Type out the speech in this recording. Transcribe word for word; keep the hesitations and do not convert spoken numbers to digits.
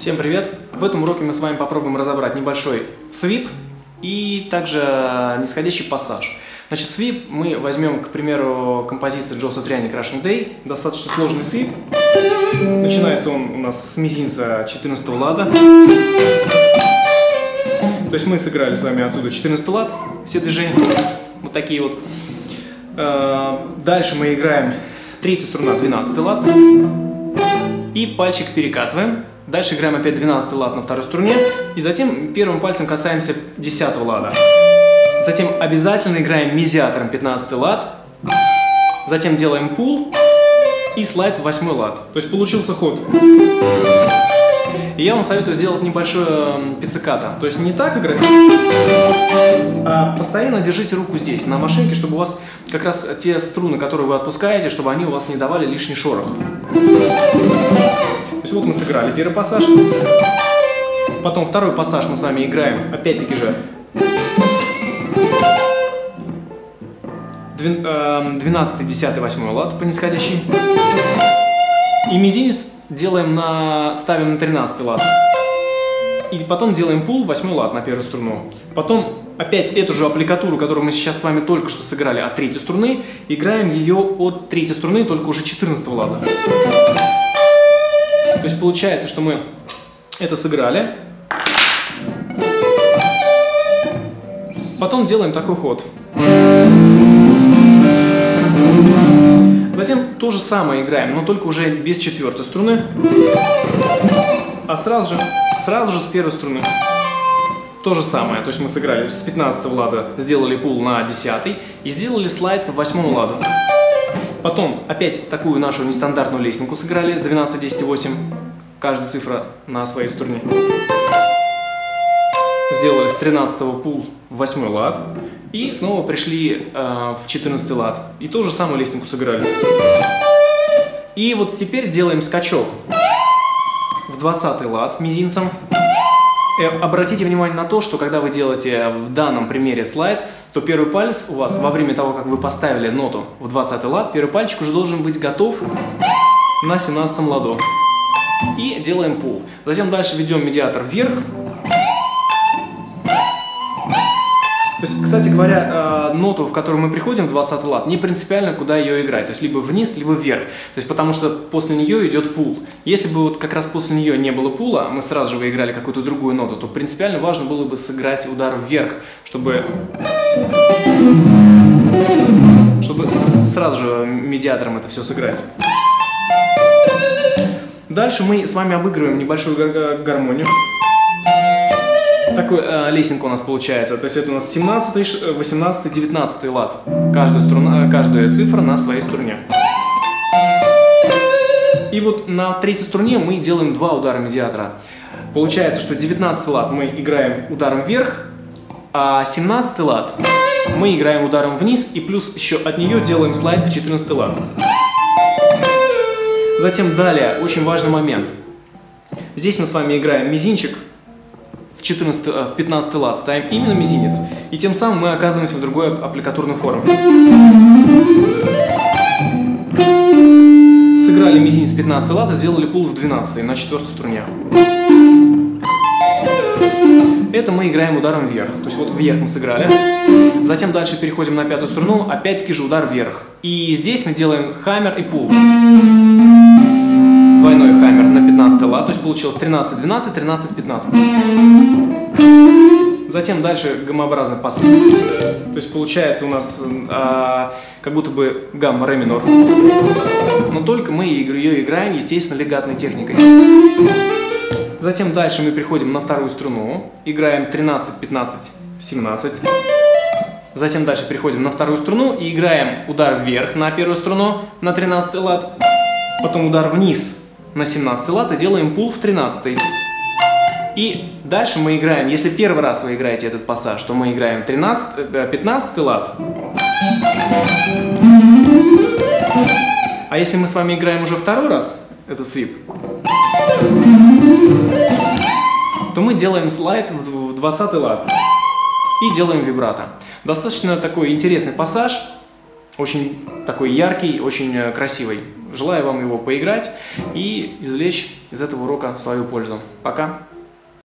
Всем привет! В этом уроке мы с вами попробуем разобрать небольшой свип и также нисходящий пассаж. Значит, свип мы возьмем, к примеру, композицию Joe Satriani Crashing Day. Достаточно сложный свип. Начинается он у нас с мизинца четырнадцатого лада. То есть мы сыграли с вами отсюда четырнадцатый лад, все движения, вот такие вот. Дальше мы играем третья струна, двенадцатый лад. И пальчик перекатываем. Дальше играем опять двенадцатый лад на второй струне. И затем первым пальцем касаемся десятого лада. Затем обязательно играем медиатором пятнадцатый лад. Затем делаем пул и слайд в восьмой лад. То есть получился ход. И я вам советую сделать небольшое пиццикато. То есть не так играть, а постоянно держите руку здесь, на машинке, чтобы у вас как раз те струны, которые вы отпускаете, чтобы они у вас не давали лишний шорох. То есть вот мы сыграли первый пассаж. Потом второй пассаж мы с вами играем, опять-таки же, двенадцатый, десятый, восьмой лад по нисходящей. И мизинец делаем на, ставим на тринадцатый лад. И потом делаем пул, восьмой лад на первую струну. Потом опять эту же аппликатуру, которую мы сейчас с вами только что сыграли от третьей струны, играем ее от третьей струны, только уже четырнадцатого лада. То есть получается, что мы это сыграли. Потом делаем такой ход. Затем то же самое играем, но только уже без четвертой струны. А сразу же, сразу же с первой струны. То же самое. То есть мы сыграли с пятнадцатого лада, сделали пул на десятый и сделали слайд к восьмому ладу. Потом опять такую нашу нестандартную лесенку сыграли, двенадцать, десять, восемь, каждая цифра на своей струне. Сделали с тринадцатого пул в восьмой лад и снова пришли э, в четырнадцатый лад. И ту же самую лесенку сыграли. И вот теперь делаем скачок в двадцатый лад мизинцем. Обратите внимание на то, что когда вы делаете в данном примере слайд, то первый палец у вас во время того, как вы поставили ноту в двадцатый лад, первый пальчик уже должен быть готов на семнадцатом ладу. И делаем пул. Затем дальше ведем медиатор вверх. То есть, кстати говоря, ноту, в которую мы приходим, в двадцатый лад, не принципиально, куда ее играть. То есть, либо вниз, либо вверх. То есть, потому что после нее идет пул. Если бы вот как раз после нее не было пула, мы сразу же выиграли какую-то другую ноту, то принципиально важно было бы сыграть удар вверх, чтобы, чтобы сразу же медиатором это все сыграть. Дальше мы с вами обыгрываем небольшую гармонию. Такой э, лесенка у нас получается. То есть это у нас семнадцатый, восемнадцатый, девятнадцатый лад. Каждая, струна, каждая цифра на своей струне. И вот на третьей струне мы делаем два удара медиатора. Получается, что девятнадцатый лад мы играем ударом вверх, а семнадцатый лад мы играем ударом вниз, и плюс еще от нее делаем слайд в четырнадцатый лад. Затем далее, очень важный момент. Здесь мы с вами играем мизинчик. В, четырнадцатый, в пятнадцатый лад ставим именно мизинец, и тем самым мы оказываемся в другой аппликатурной форме. Сыграли мизинец пятнадцатый лад, сделали пул в двенадцатый на четвертой струне. Это мы играем ударом вверх, то есть вот вверх мы сыграли. Затем дальше переходим на пятую струну, опять-таки же удар вверх. И здесь мы делаем хаммер и пул. Двойной хаммер на пятнадцатый лад, то есть получилось тринадцать, двенадцать, тринадцать, пятнадцать. Затем дальше гаммообразный пассаж. То есть получается у нас а, как будто бы гамма ре минор. Но только мы ее играем, естественно, легатной техникой. Затем дальше мы переходим на вторую струну, играем тринадцать, пятнадцать, семнадцать. Затем дальше переходим на вторую струну и играем удар вверх на первую струну на тринадцатый лад. Потом удар вниз на семнадцатый лад и делаем пул в тринадцатый. И дальше мы играем, если первый раз вы играете этот пассаж, то мы играем тринадцатый, пятнадцатый лад. А если мы с вами играем уже второй раз этот свип, то мы делаем слайд в двадцатый лад и делаем вибрато. Достаточно такой интересный пассаж. очень такой яркий, очень красивый. Желаю вам его поиграть и извлечь из этого урока свою пользу. Пока!